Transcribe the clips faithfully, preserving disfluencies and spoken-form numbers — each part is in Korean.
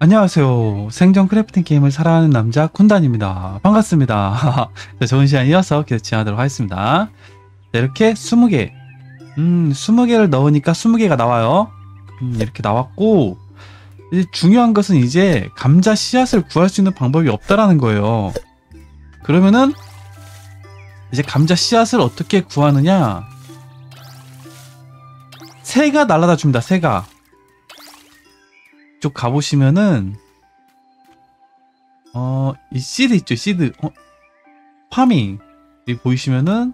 안녕하세요. 생존 크래프팅 게임을 사랑하는 남자 쿤단입니다. 반갑습니다. 좋은 시간 이어서 계속 진행하도록 하겠습니다. 네, 이렇게 스무 개. 음, 스무 개를 넣으니까 스무 개가 나와요. 음, 이렇게 나왔고, 이제 중요한 것은 이제 감자 씨앗을 구할 수 있는 방법이 없다라는 거예요. 그러면은, 이제 감자 씨앗을 어떻게 구하느냐? 새가 날아다 줍니다, 새가. 쪽 가보시면은 어, 이 시드 있죠, 시드. 어, 파밍. 여기 보이시면은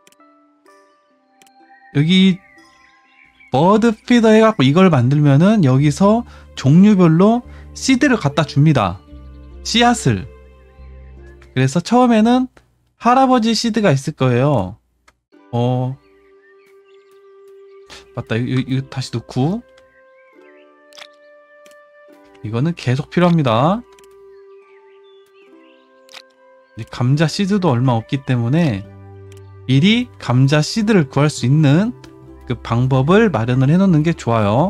여기 버드 피더 해갖고 이걸 만들면은 여기서 종류별로 시드를 갖다 줍니다. 씨앗을. 그래서 처음에는 할아버지 시드가 있을 거예요. 어, 맞다. 이거, 이거 다시 넣고. 이거는 계속 필요합니다. 감자 시드도 얼마 없기 때문에 미리 감자 시드를 구할 수 있는 그 방법을 마련을 해놓는 게 좋아요.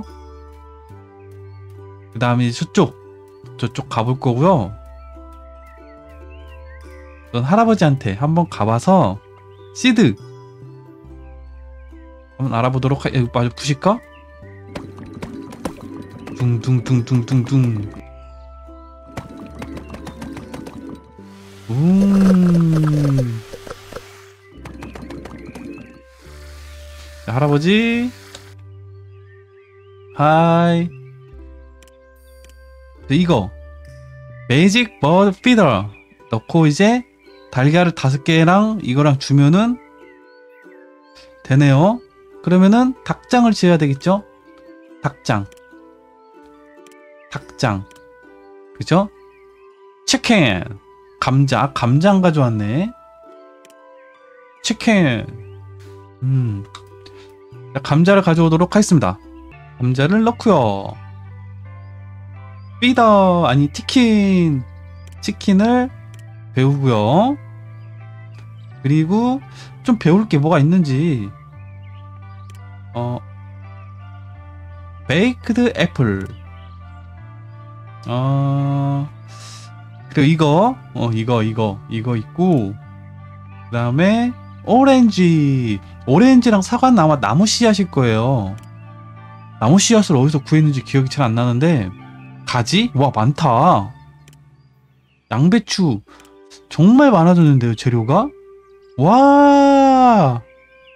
그 다음에 저쪽 저쪽 가볼 거고요. 넌 할아버지한테 한번 가봐서 시드 한번 알아보도록 하... 여기 빨리 부실까? 둥둥둥둥둥둥. 음. 자, 할아버지. 하이. 이거 매직 버드 피더 넣고 이제 달걀을 다섯 개랑 이거랑 주면은 되네요. 그러면은 닭장을 지어야 되겠죠? 닭장. 닭장. 그죠? 치킨. 감자. 감자 안 가져왔네. 치킨. 음. 감자를 가져오도록 하겠습니다. 감자를 넣고요. 피더 아니 치킨. 치킨을 배우고요. 그리고 좀 배울 게 뭐가 있는지. 어. 베이크드 애플. 어, 그리고 이거, 어, 이거, 이거, 이거 있고, 그 다음에, 오렌지. 오렌지랑 사과는 아마 나무 씨앗일 거예요. 나무 씨앗을 어디서 구했는지 기억이 잘 안 나는데, 가지? 와, 많다. 양배추. 정말 많아졌는데요, 재료가? 와!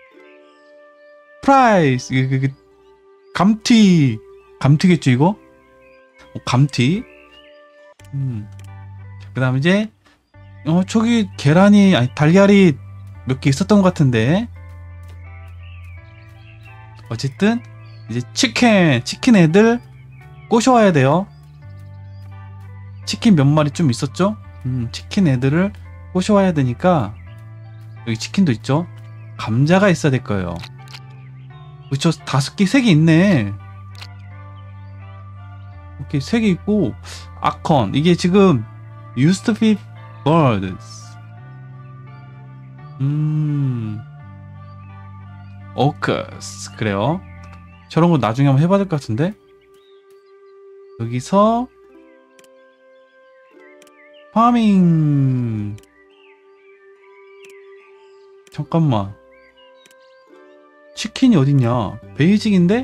프라이스. 이거, 이거, 감튀. 감튀겠죠, 이거? 감튀. 음. 그 다음 이제 어 저기 계란이 아니 달걀이 몇 개 있었던 것 같은데 어쨌든 이제 치킨 치킨 애들 꼬셔와야 돼요. 치킨 몇 마리 좀 있었죠? 음 치킨 애들을 꼬셔와야 되니까 여기 치킨도 있죠. 감자가 있어야 될 거예요. 그쵸? 다섯 개, 세 개 있네. 이렇게 세 개 있고 아컨 이게 지금 used to be birds. 음 오크스 그래요. 저런 거 나중에 한번 해봐야 될 것 같은데. 여기서 파밍. 잠깐만, 치킨이 어딨냐. 베이직인데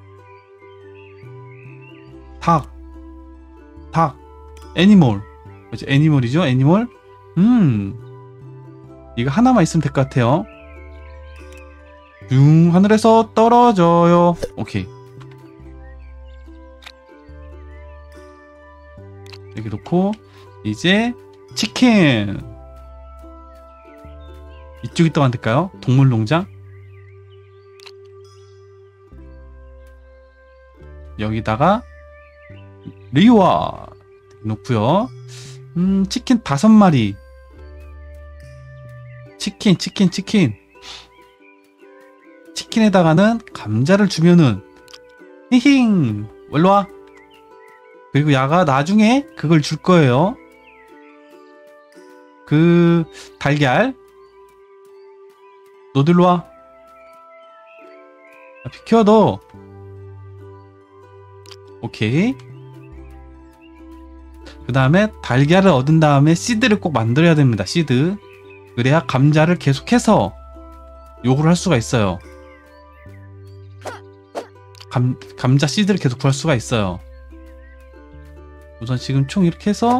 닭, 닭, 애니멀. 그치, 애니멀이죠, 애니멀. 음, 이거 하나만 있으면 될 것 같아요. 슝, 하늘에서 떨어져요. 오케이. 여기 놓고, 이제, 치킨. 이쪽이 또 만들까요? 동물농장? 여기다가, 리와 놓고요. 음 치킨 다섯 마리. 치킨 치킨 치킨 치킨에다가는 감자를 주면은 히힝 일로와. 그리고 야가 나중에 그걸 줄 거예요. 그 달걀 너도 일로와. 비켜 너. 오케이. 그 다음에 달걀을 얻은 다음에 씨드를 꼭 만들어야 됩니다. 씨드. 그래야 감자를 계속해서 요구를 할 수가 있어요. 감, 감자 씨드를 계속 구할 수가 있어요. 우선 지금 총 이렇게 해서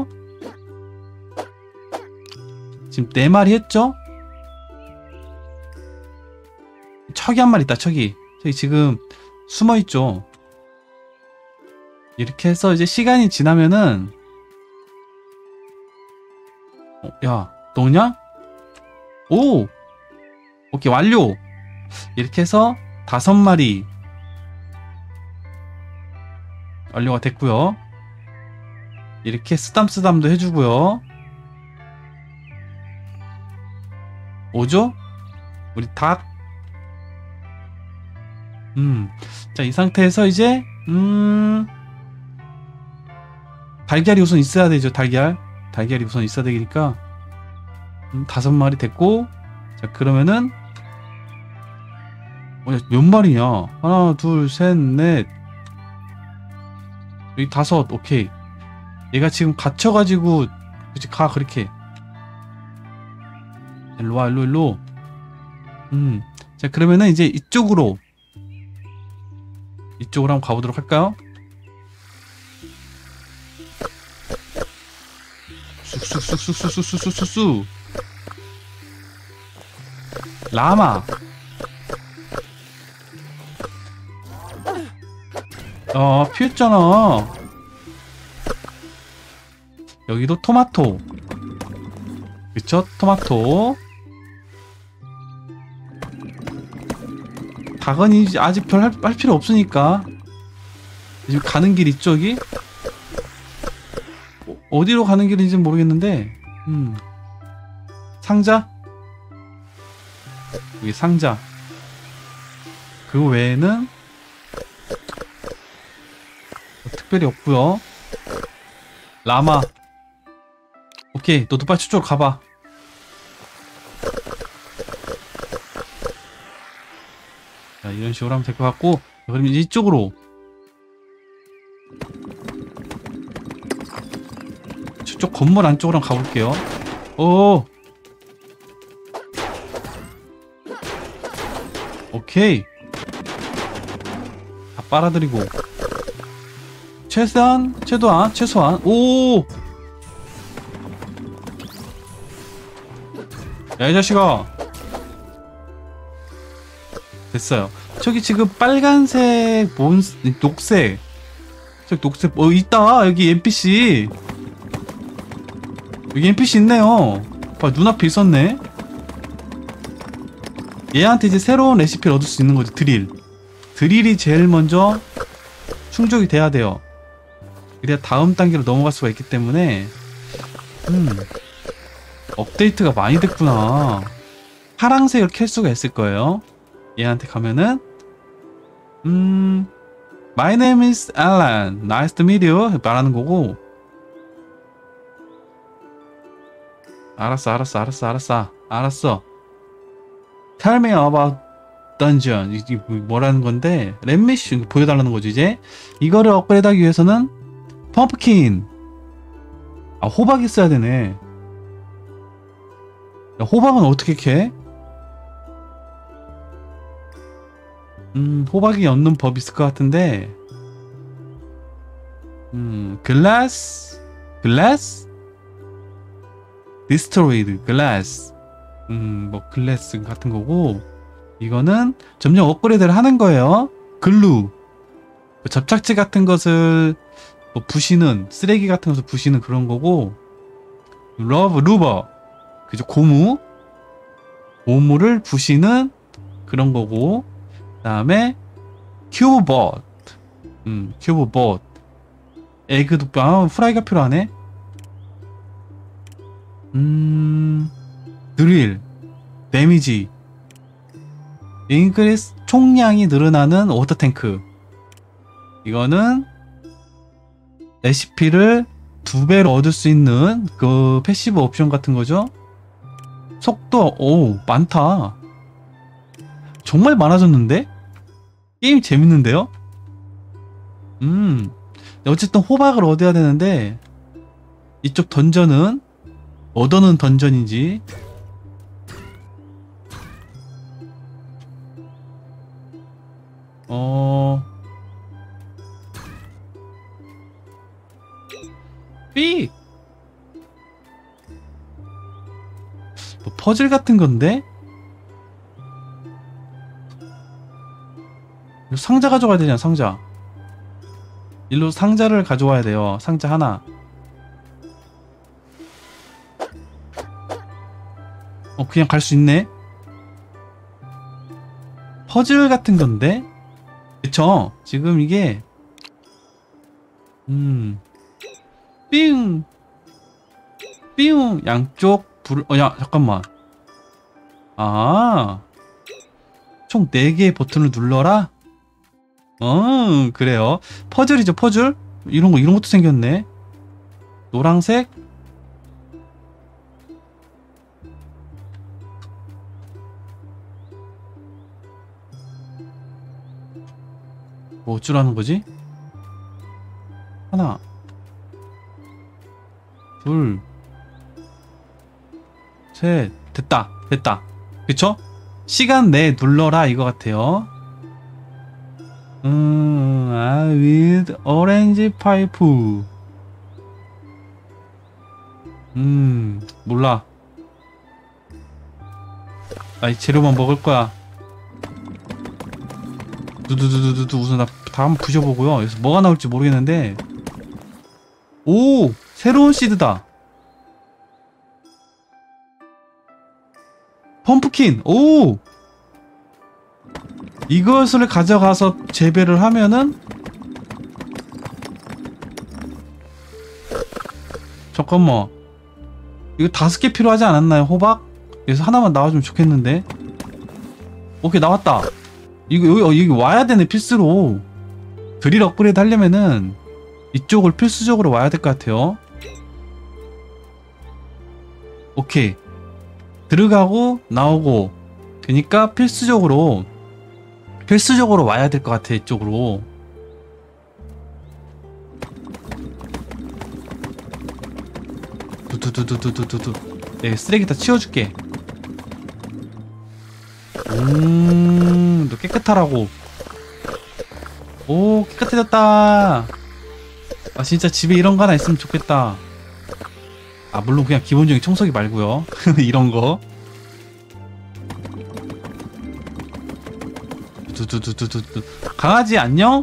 지금 네 마리 했죠? 척이 한 마리 있다. 척이 저기 지금 숨어있죠. 이렇게 해서 이제 시간이 지나면은 어, 야, 너 오냐? 오! 오케이, 완료! 이렇게 해서 다섯 마리 완료가 됐고요. 이렇게 쓰담쓰담도 해주고요. 오죠? 우리 닭. 음, 자, 이 상태에서 이제 음 달걀이 우선 있어야 되죠. 달걀 달걀이 우선 있어야 되니까 음, 다섯 마리 됐고, 자 그러면은 어, 몇 마리냐? 하나, 둘, 셋, 넷, 여기 다섯. 오케이. 얘가 지금 갇혀가지고 그치 가 그렇게. 일로와 일로 일로. 음, 자 그러면은 이제 이쪽으로 이쪽으로 한번 가보도록 할까요? 쑥쑥쑥쑥쑥쑥쑥쑥쑥. 라마. 어, 피했잖아. 여기도 토마토. 그쵸? 토마토. 닭은 이제 아직 별 할 필요 없으니까 지금 가는 길 이쪽이 어디로 가는 길인지 모르겠는데, 음 상자? 여기 상자. 그 외에는 특별히 없고요. 라마. 오케이, 너도 빨리 저쪽으로 가봐. 자, 이런 식으로 하면 될 것 같고, 그럼 이제 이쪽으로 저쪽 건물 안쪽으로 한번 가볼게요. 오, 오케이. 다 빨아들이고 최소한 최소한 최소한 오, 야 이 자식아. 됐어요. 저기 지금 빨간색 몬스 녹색, 저기 녹색 어 있다. 여기 엔피씨, 여기 엔피씨 있네요. 봐, 눈앞에 있었네. 얘한테 이제 새로운 레시피를 얻을 수 있는 거죠. 드릴. 드릴이 제일 먼저 충족이 돼야 돼요. 그래야 다음 단계로 넘어갈 수가 있기 때문에. 음 업데이트가 많이 됐구나. 파랑색을 켤 수가 있을 거예요. 얘한테 가면은 음 My name is Alan. Nice to meet you. 말하는 거고. 알았어 알았어 알았어 알았어 알았어. Tell me about dungeon. 이게 뭐라는 건데, 렛미쉬 보여달라는 거죠. 이제 이거를 업그레이드하기 위해서는 펌프킨, 아 호박이 써야 되네. 야, 호박은 어떻게 캐? 음 호박이 얻는 법이 있을 것 같은데. 음 글라스 글라스 디스트로이드 글라스. 음 뭐 글래스 같은 거고, 이거는 점점 업그레이드를 하는 거예요. 글루, 뭐 접착제 같은 것을 뭐 부시는, 쓰레기 같은 것을 부시는 그런 거고. 러브 루버, 그죠? 고무, 고무를 부시는 그런 거고. 그 다음에 큐브봇, 음 큐브봇, 에그도, 아 후라이가 필요하네. 음 드릴, 데미지, 잉크리스, 총량이 늘어나는 워터탱크. 이거는 레시피를 두 배로 얻을 수 있는 그 패시브 옵션 같은 거죠. 속도, 오 많다. 정말 많아졌는데? 게임 재밌는데요? 음 어쨌든 호박을 얻어야 되는데, 이쪽 던전은 얻어는 던전인지. 어... 삐! 뭐 퍼즐 같은 건데? 상자 가져가야 되잖아, 상자. 일로 상자를 가져와야 돼요. 상자 하나. 어, 그냥 갈 수 있네? 퍼즐 같은 건데? 그쵸? 지금 이게, 음, 삥! 삥! 양쪽 불, 어, 야, 잠깐만. 아, 총 네 개의 버튼을 눌러라? 어, 그래요. 퍼즐이죠, 퍼즐? 이런 거, 이런 것도 생겼네. 노란색? 뭐 어쩌라는 거지? 하나, 둘, 셋, 됐다, 됐다. 그쵸? 시간 내에 눌러라 이거 같아요. 음, 아, with orange pipe. 음, 몰라. 나 이 재료만 먹을 거야. 두두두두두. 우선 나 다 한번 부셔보고요. 여기서 뭐가 나올지 모르겠는데. 오! 새로운 시드다. 펌프킨! 오! 이것을 가져가서 재배를 하면은 잠깐만, 이거 다섯 개 필요하지 않았나요? 호박? 여기서 하나만 나와주면 좋겠는데. 오케이, 나왔다. 이거 여기, 어, 여기 와야 되네, 필수로. 드릴 업그레이드 하려면은 이쪽을 필수적으로 와야 될 것 같아요. 오케이, 들어가고 나오고. 그니까 필수적으로 필수적으로 와야 될 것 같아, 이쪽으로. 두두두두두두두. 네, 쓰레기 다 치워줄게. 음, 너 깨끗하라고. 오, 깨끗해졌다. 아, 진짜 집에 이런 거 하나 있으면 좋겠다. 아, 물론 그냥 기본적인 청소기 말고요. 이런 거. 두두두두두두. 강아지 안녕?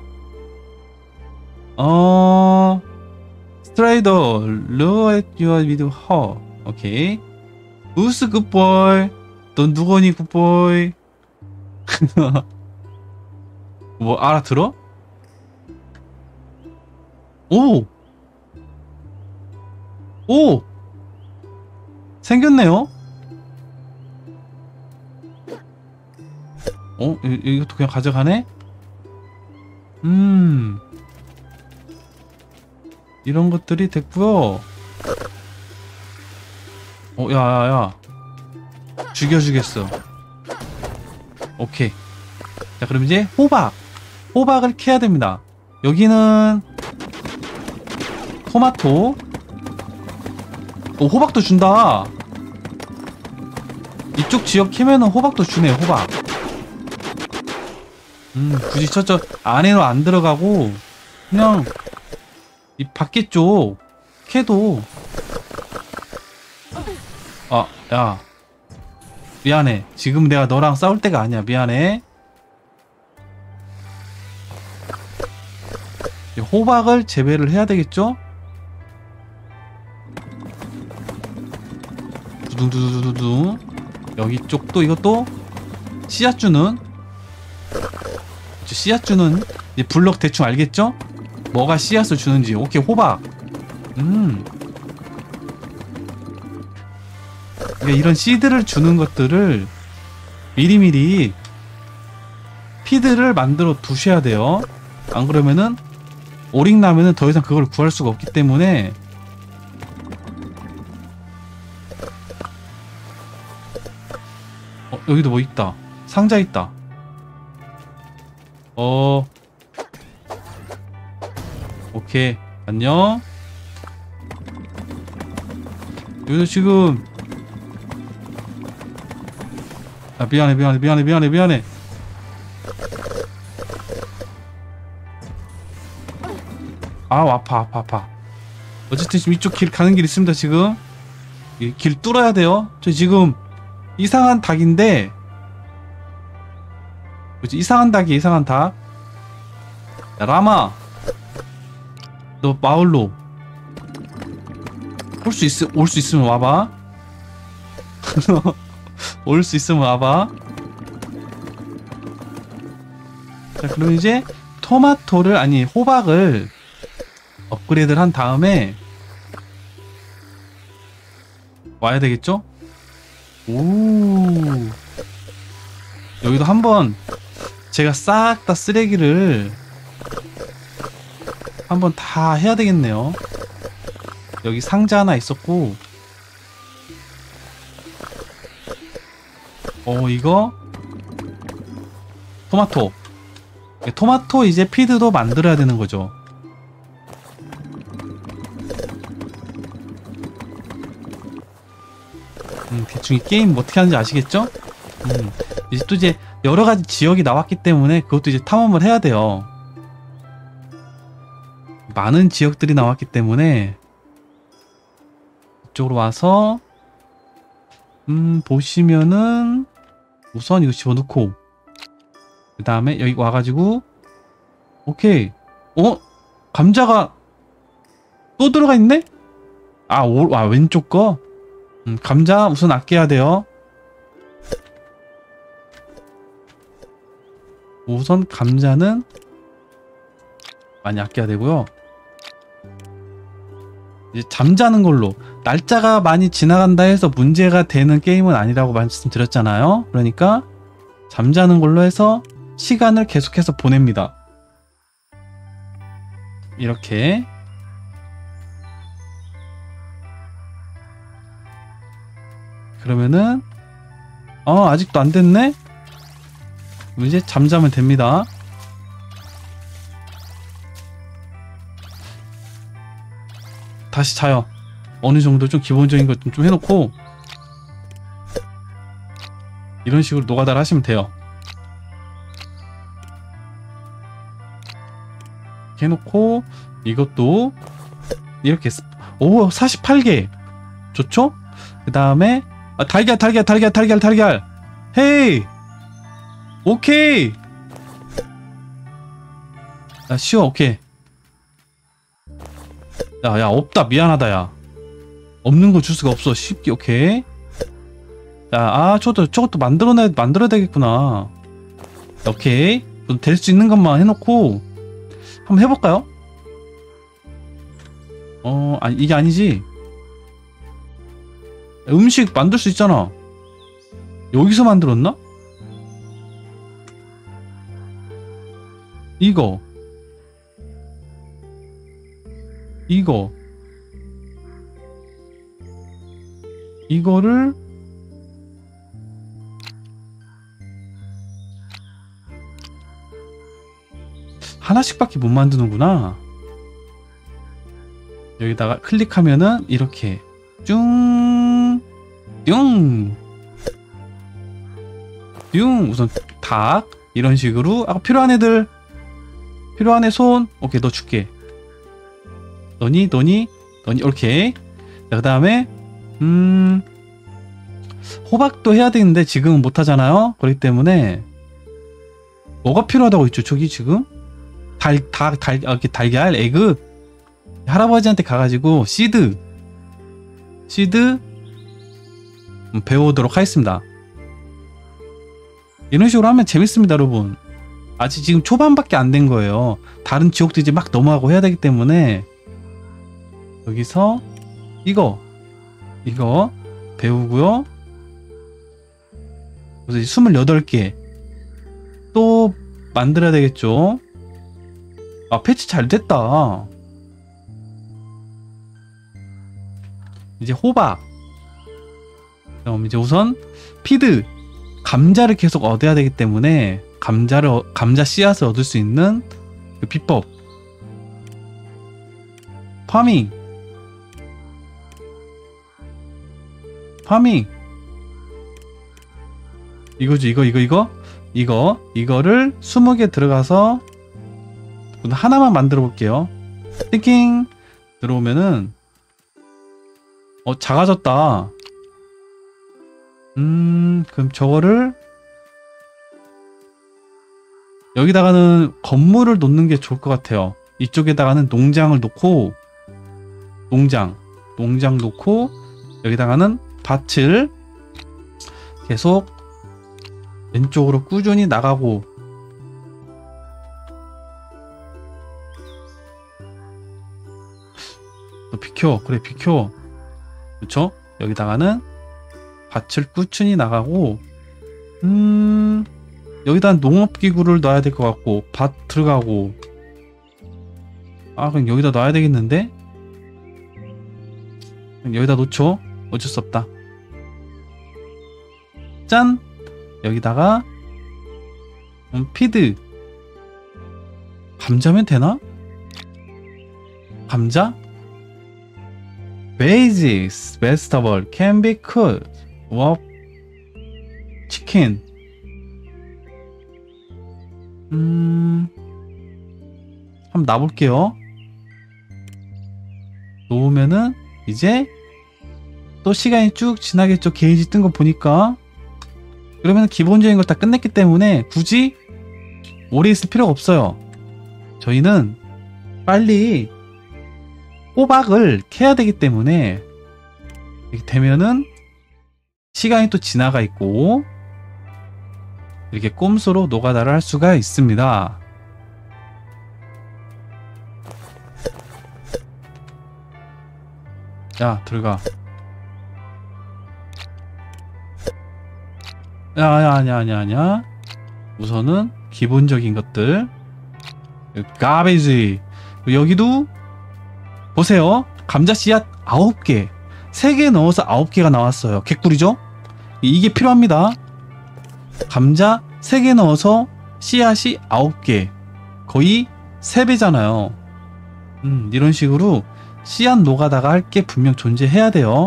어, 스트라이더 look at your with her. 오케이. 우스 굿보이. 넌 누구니 굿보이? 뭐 알아들어? 오! 오! 생겼네요? 어? 이, 이것도 그냥 가져가네? 음. 이런 것들이 됐고요. 어, 야, 야, 야. 죽여주겠어. 오케이. 자, 그럼 이제 호박. 호박을 캐야 됩니다. 여기는 토마토. 오, 호박도 준다. 이쪽 지역 캐면은 호박도 주네, 호박. 음, 굳이 저쪽 안에로 안 들어가고 그냥 이 밖에 쪽 캐도. 아, 야, 미안해. 지금 내가 너랑 싸울 때가 아니야. 미안해. 호박을 재배를 해야 되겠죠? 두둥두두두두. 여기 쪽도 이것도 씨앗 주는, 씨앗 주는 이 블럭 대충 알겠죠? 뭐가 씨앗을 주는지. 오케이, 호박. 음. 그러니까 이런 씨드를 주는 것들을 미리미리 피드를 만들어 두셔야 돼요. 안 그러면은 오링 나면은 더 이상 그걸 구할 수가 없기 때문에. 어, 여기도 뭐 있다. 상자 있다. 어, 오케이, 안녕. 여기서 지금 아 미안해 미안해 미안해 미안해 미안해 아 아파 아파 아파. 어쨌든 지금 이쪽 길 가는 길 있습니다. 지금 이 길 뚫어야 돼요. 저 지금 이상한 닭인데 뭐지? 이상한 닭이 이상한 닭. 야 라마 너 마을로 올 수 있, 올 수 있으면 와봐. 올 수 있으면 와봐. 자, 그럼 이제 토마토를, 아니, 호박을 업그레이드를 한 다음에 와야 되겠죠? 오. 여기도 한번 제가 싹 다 쓰레기를 한번 다 해야 되겠네요. 여기 상자 하나 있었고, 어 이거 토마토 토마토 이제 피드도 만들어야 되는 거죠. 음, 대충 이 게임 어떻게 하는지 아시겠죠? 음, 이제 또 이제 여러 가지 지역이 나왔기 때문에 그것도 이제 탐험을 해야 돼요. 많은 지역들이 나왔기 때문에 이쪽으로 와서 음 보시면은 우선 이거 집어넣고 그 다음에 여기 와가지고 오케이. 어? 감자가 또 들어가 있네? 아, 오, 아 왼쪽 거? 음, 감자 우선 아껴야 돼요. 우선 감자는 많이 아껴야 되고요. 이제 잠자는 걸로, 날짜가 많이 지나간다 해서 문제가 되는 게임은 아니라고 말씀드렸잖아요. 그러니까 잠자는 걸로 해서 시간을 계속해서 보냅니다. 이렇게. 그러면은 어 아직도 안 됐네? 이제 잠자면 됩니다. 다시 자요. 어느 정도 좀 기본적인 것 좀 해놓고 이런 식으로 노가다를 하시면 돼요. 이렇게 해놓고 이것도 이렇게 오 사십팔 개 좋죠? 그 다음에 아, 달걀 달걀 달걀 달걀 달걀 헤이 오케이. 아 쉬워. 오케이. 야, 야, 없다. 미안하다, 야. 없는 거 줄 수가 없어. 쉽게, 오케이. 자, 아, 저것도, 저것도 만들어내, 만들어야 되겠구나. 오케이. 될 수 있는 것만 해놓고, 한번 해볼까요? 어, 아니, 이게 아니지. 음식 만들 수 있잖아. 여기서 만들었나? 이거. 이거 이거를 하나씩밖에 못 만드는구나. 여기다가 클릭하면은 이렇게 쭝 뿅 뿅 우선 닭 이런 식으로. 아까 필요한 애들 필요한 애 손 오케이 너 줄게. 너니 너니 너니 오케이. 자, 그 다음에 음 호박도 해야 되는데 지금은 못하잖아요. 그렇기 때문에 뭐가 필요하다고 했죠? 저기 지금 달, 달, 달, 이렇게 달걀, 에그 할아버지한테 가가지고 시드 시드 배워오도록 하겠습니다. 이런 식으로 하면 재밌습니다, 여러분. 아직 지금 초반밖에 안 된 거예요. 다른 지역도 이제 막 넘어가고 해야 되기 때문에 여기서 이거 이거 배우고요. 그래서 이제 스물여덟 개 또 만들어야 되겠죠. 아 패치 잘 됐다. 이제 호박. 그럼 이제 우선 피드 감자를 계속 얻어야 되기 때문에 감자를 어, 감자 씨앗을 얻을 수 있는 그 비법. 파밍. 파밍. 이거지, 이거, 이거, 이거. 이거, 이거를 스무 개 들어가서 하나만 만들어 볼게요. 띵킹! 들어오면은, 어, 작아졌다. 음, 그럼 저거를, 여기다가는 건물을 놓는 게 좋을 것 같아요. 이쪽에다가는 농장을 놓고, 농장, 농장 놓고, 여기다가는 밭을 계속 왼쪽으로 꾸준히 나가고, 너 비켜. 그래, 비켜. 그쵸? 여기다가는 밭을 꾸준히 나가고, 음, 여기다 농업기구를 놔야 될 것 같고, 밭 들어가고, 아, 그럼 여기다 놔야 되겠는데? 그럼 여기다 놓죠? 어쩔 수 없다. 짠! 여기다가, 음, 피드. 감자면 되나? 감자? Veggies, vegetable can be cooked. 와, 치킨. 음, 한번 놔볼게요. 놓으면은 이제 또 시간이 쭉 지나겠죠. 게이지 뜬 거 보니까. 그러면 기본적인 걸 다 끝냈기 때문에 굳이 오래 있을 필요가 없어요. 저희는 빨리 꼬박을 캐야 되기 때문에 이렇게 되면은 시간이 또 지나가 있고 이렇게 꼼수로 노가다를 할 수가 있습니다. 야, 들어가. 야, 야, 아니야, 아니야, 아니야. 우선은 기본적인 것들. 가베이지. 여기도 보세요. 감자 씨앗 아홉 개. 세 개 넣어서 아홉 개가 나왔어요. 개꿀이죠? 이게 필요합니다. 감자 세 개 넣어서 씨앗이 아홉 개. 거의 세 배잖아요. 음, 이런 식으로 씨앗 노가다가 할 게 분명 존재해야 돼요.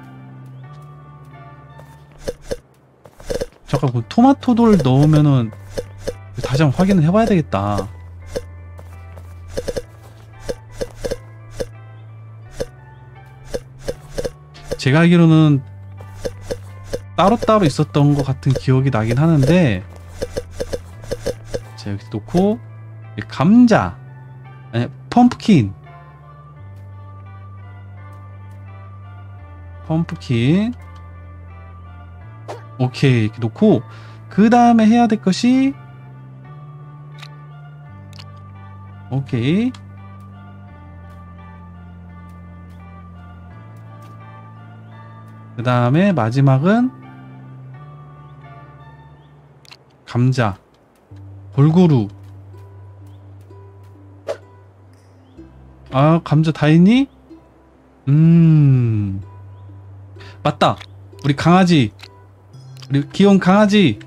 잠깐, 그 토마토를 넣으면은 다시 한번 확인을 해봐야 되겠다. 제가 알기로는 따로따로 있었던 것 같은 기억이 나긴 하는데, 자, 여기 놓고 감자, 아니 펌프킨 펌프킨 오케이, 이렇게 놓고 그 다음에 해야 될 것이 오케이 그 다음에 마지막은 감자, 골고루. 아, 감자 다 있니? 음, 맞다. 우리 강아지, 우리 귀여운 강아지,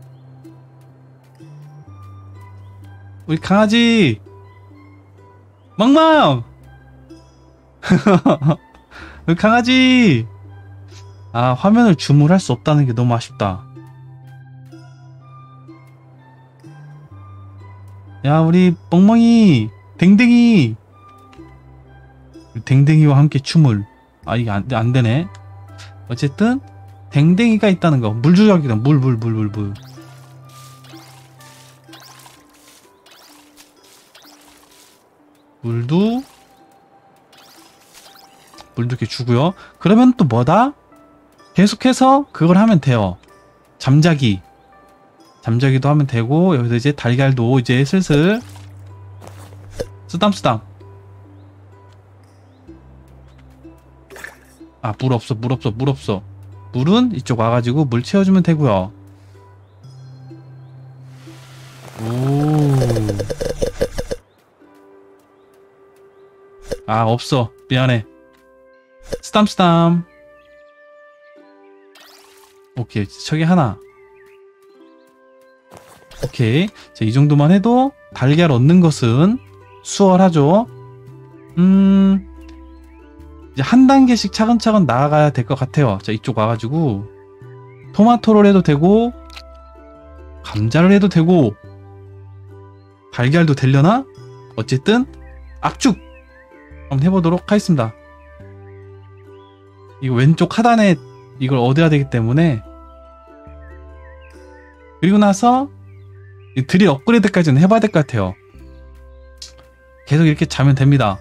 우리 강아지 멍멍. 우리 강아지. 아, 화면을 줌을 할 수 없다는 게 너무 아쉽다. 야, 우리 멍멍이, 댕댕이. 댕댕이와 함께 춤을. 아, 이게 안, 안 되네. 어쨌든 댕댕이가 있다는 거. 물 조작이다. 물, 물, 물, 물, 물. 물도 물도 이렇게 주고요. 그러면 또 뭐다? 계속해서 그걸 하면 돼요. 잠자기. 잠자기도 하면 되고, 여기서 이제 달걀도 이제 슬슬 쓰담쓰담. 아, 물 없어, 물 없어, 물 없어. 물은 이쪽 와가지고 물 채워주면 되고요. 오. 아, 없어. 미안해. 쓰담쓰담. 오케이, 저기 하나. 오케이. 자, 이 정도만 해도 달걀 얻는 것은 수월하죠. 음, 이제 한 단계씩 차근차근 나아가야 될 것 같아요. 자, 이쪽 와가지고 토마토를 해도 되고 감자를 해도 되고 달걀도 되려나? 어쨌든 압축 한번 해보도록 하겠습니다. 이거 왼쪽 하단에 이걸 얻어야 되기 때문에, 그리고 나서 드릴 업그레이드까지는 해봐야 될 것 같아요. 계속 이렇게 자면 됩니다.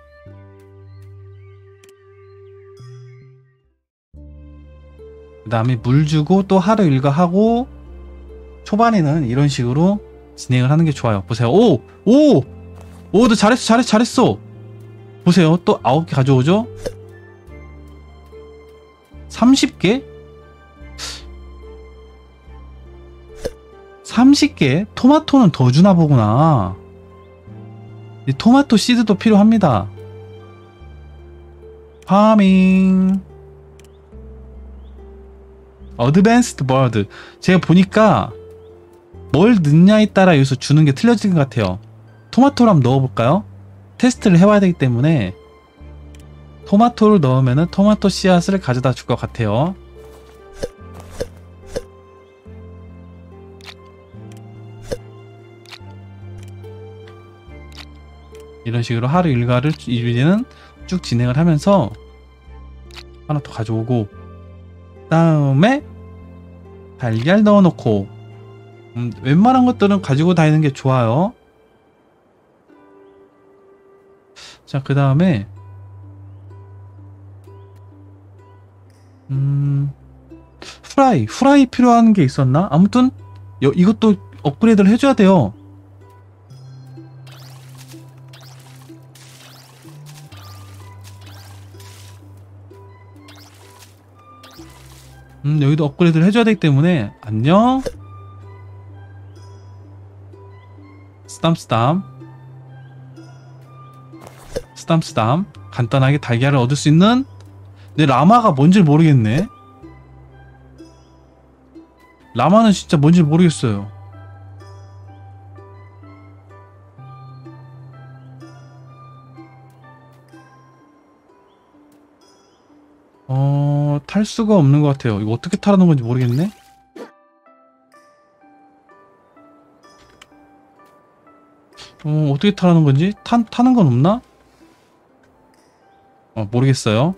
그 다음에 물 주고 또 하루 일과하고 초반에는 이런 식으로 진행을 하는 게 좋아요. 보세요. 오! 오! 오! 너 잘했어 잘했어 잘했어. 보세요. 또 아홉 개 가져오죠? 삼십 개? 삼십 개? 토마토는 더 주나 보구나. 이 토마토 씨드도 필요합니다. 파밍 어드밴스드 버드. 제가 보니까 뭘 넣냐에 따라 여기서 주는 게 틀려진 것 같아요. 토마토를 한번 넣어볼까요? 테스트를 해봐야 되기 때문에 토마토를 넣으면 토마토 씨앗을 가져다 줄 것 같아요. 이런 식으로 하루 일과를 이제는 쭉 진행을 하면서 하나 더 가져오고, 그 다음에 달걀 넣어놓고, 음, 웬만한 것들은 가지고 다니는 게 좋아요. 자, 그 다음에 음, 후라이 후라이 필요한 게 있었나? 아무튼 여, 이것도 업그레이드를 해줘야 돼요. 음, 여기도 업그레이드를 해줘야 되기 때문에. 안녕. 스담스담 스담스담 간단하게 달걀을 얻을 수 있는. 근데 라마가 뭔지 모르겠네. 라마는 진짜 뭔지 모르겠어요. 어... 탈 수가 없는 것 같아요. 이거 어떻게 타라는 건지 모르겠네. 어... 어떻게 타라는 건지? 타, 타는 건 없나? 어... 모르겠어요.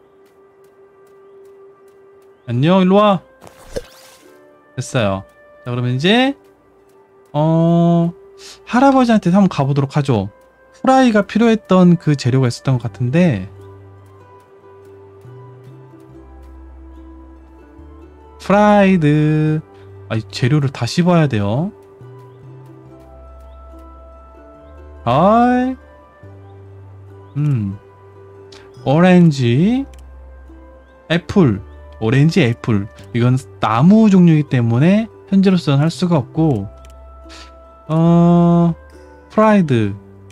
안녕, 일로와. 됐어요. 자, 그러면 이제 어... 할아버지한테 한번 가보도록 하죠. 후라이가 필요했던 그 재료가 있었던 것 같은데, 프라이드. 아, 이 재료를 다 씹어야 돼요. 아이. 음. 오렌지, 애플, 오렌지, 애플. 이건 나무 종류이기 때문에 현재로서는 할 수가 없고, 어, 프라이드,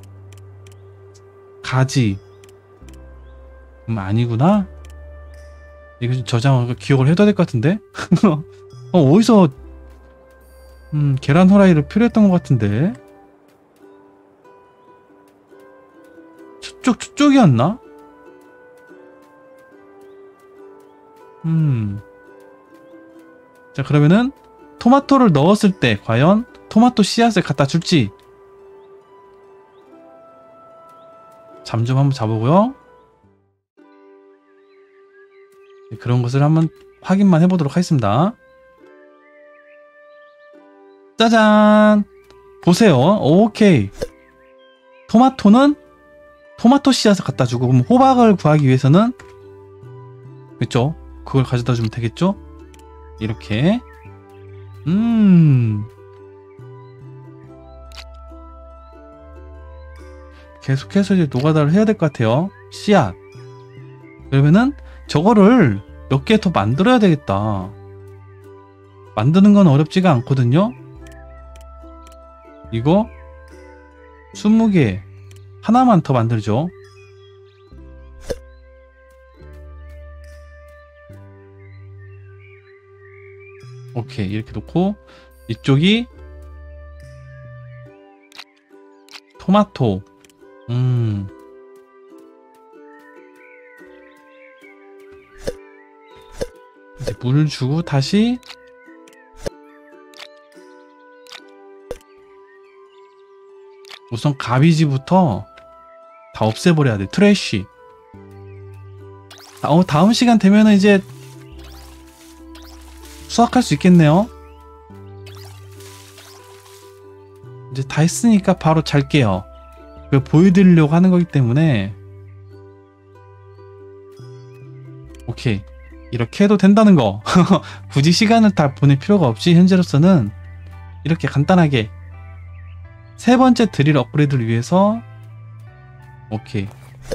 가지. 음, 아니구나. 이거 좀 저장하고 기억을 해둬야 될 것 같은데? 어, 어디서, 음, 계란 후라이를 필요했던 것 같은데? 저쪽, 저쪽이었나? 음. 자, 그러면은 토마토를 넣었을 때 과연 토마토 씨앗을 갖다 줄지 잠 좀 한번 자보고요. 그런 것을 한번 확인만 해보도록 하겠습니다. 짜잔! 보세요. 오케이. 토마토는 토마토 씨앗을 갖다 주고, 그럼 호박을 구하기 위해서는, 그쵸? 그걸 가져다 주면 되겠죠? 이렇게. 음. 계속해서 이제 노가다를 해야 될 것 같아요. 씨앗. 그러면은 저거를 몇 개 더 만들어야 되겠다. 만드는 건 어렵지가 않거든요. 이거 스무 개 하나만 더 만들죠. 오케이, 이렇게 놓고 이쪽이 토마토. 음. 이제 물 주고 다시 우선 가비지부터 다 없애버려야 돼. 트래쉬. 어, 다음 시간 되면은 이제 수확할 수 있겠네요. 이제 다 했으니까 바로 잘게요. 그걸 보여드리려고 하는 거기 때문에. 오케이. 이렇게 해도 된다는 거. 굳이 시간을 다 보낼 필요가 없이 현재로서는 이렇게 간단하게 세 번째 드릴 업그레이드를 위해서 오케이.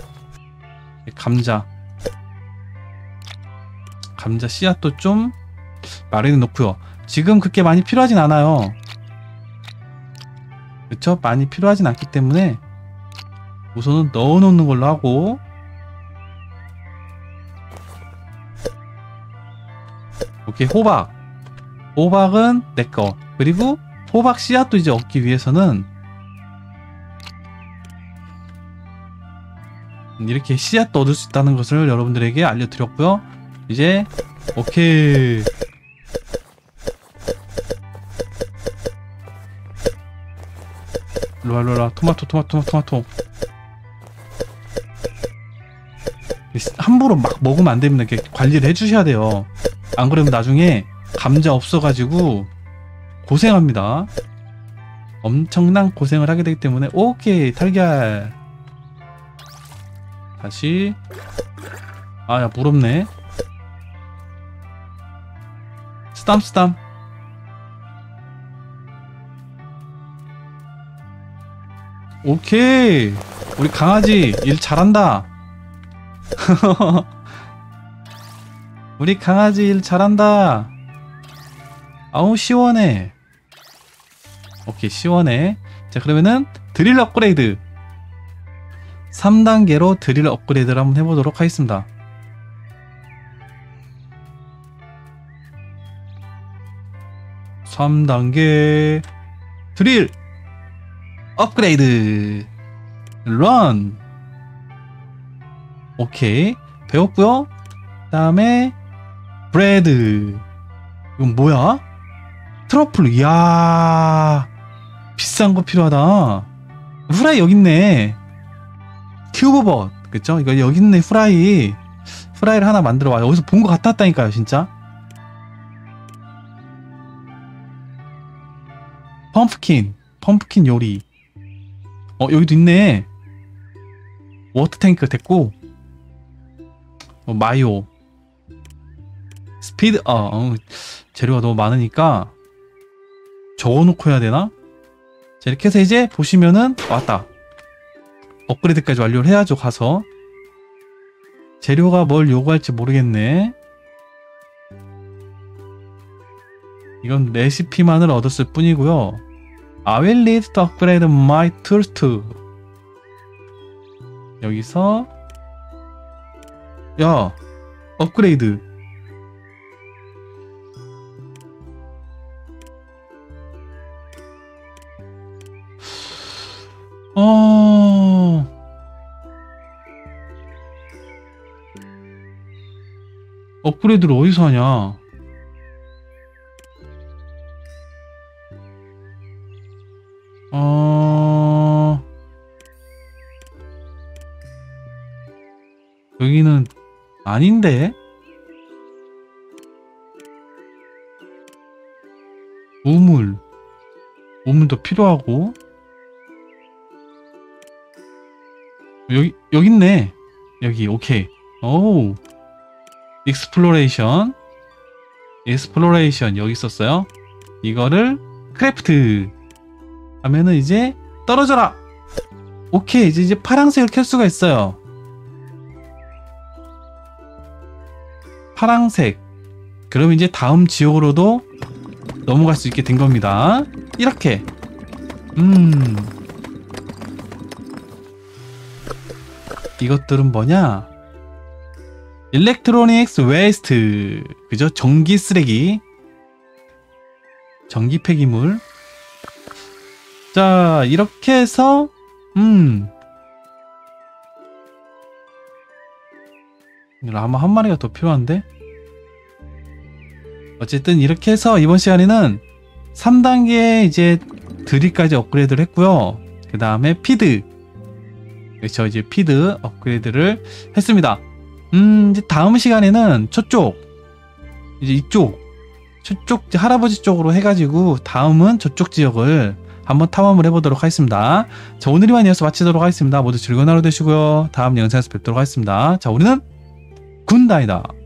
감자 감자 씨앗도 좀 마련해 놓고요. 지금 그렇게 많이 필요하진 않아요. 그쵸? 많이 필요하진 않기 때문에 우선은 넣어 놓는 걸로 하고, 오케이. 호박 호박은 내꺼. 그리고 호박 씨앗도 이제 얻기 위해서는 이렇게 씨앗도 얻을 수 있다는 것을 여러분들에게 알려드렸고요. 이제 오케이. 일로와 일로와. 토마토 토마토 토마토 토마토. 함부로 막 먹으면 안 됩니다. 이렇게 관리를 해주셔야 돼요. 안 그러면 나중에 감자 없어가지고 고생합니다. 엄청난 고생을 하게 되기 때문에. 오케이. 달걀 다시. 아야 물 없네. 쓰담쓰담. 오케이. 우리 강아지 일 잘한다. 우리 강아지 일 잘한다. 아우 시원해. 오케이 시원해. 자 그러면은 드릴 업그레이드 삼 단계로 드릴 업그레이드를 한번 해보도록 하겠습니다. 삼 단계 드릴 업그레이드 런. 오케이 배웠고요. 그 다음에 브레드. 이건 뭐야? 트러플. 이야 비싼 거 필요하다. 후라이 여기 있네. 큐브벗. 그쵸? 이거 여기 있네. 후라이. 후라이를 하나 만들어 와. 여기서 본 거 같았다니까요 진짜. 펌프킨. 펌프킨 요리. 어 여기도 있네. 워터탱크 됐고, 어, 마요 스피드. 어, 어 재료가 너무 많으니까 적어놓고 해야 되나? 자 이렇게 해서 이제 보시면은 왔다. 업그레이드까지 완료를 해야죠. 가서 재료가 뭘 요구할지 모르겠네. 이건 레시피만을 얻었을 뿐이고요. I will need to upgrade my tools too. 여기서 야 업그레이드. 어 업그레이드를 어디서 하냐? 어 여기는 아닌데. 우물 우물도 필요하고. 여기 여기 있네. 여기. 오케이. 오 익스플로레이션 익스플로레이션 여기 있었어요. 이거를 크래프트 하면은 이제 떨어져라. 오케이. 이제 이제 파란색을 켤 수가 있어요. 파란색. 그럼 이제 다음 지역으로도 넘어갈 수 있게 된 겁니다. 이렇게. 음 이것들은 뭐냐? 일렉트로닉스 웨이스트. 그죠? 전기 쓰레기. 전기 폐기물. 자 이렇게 해서 음 라마 한 마리가 더 필요한데? 어쨌든 이렇게 해서 이번 시간에는 삼 단계 이제 드릴까지 업그레이드를 했고요. 그 다음에 피드. 그렇죠. 이제 피드 업그레이드를 했습니다. 음, 이제 다음 시간에는 저쪽, 이제 이쪽, 저쪽 이제 할아버지 쪽으로 해가지고 다음은 저쪽 지역을 한번 탐험을 해보도록 하겠습니다. 자, 오늘 이만 이어서 마치도록 하겠습니다. 모두 즐거운 하루 되시고요. 다음 영상에서 뵙도록 하겠습니다. 자, 우리는 군단이다.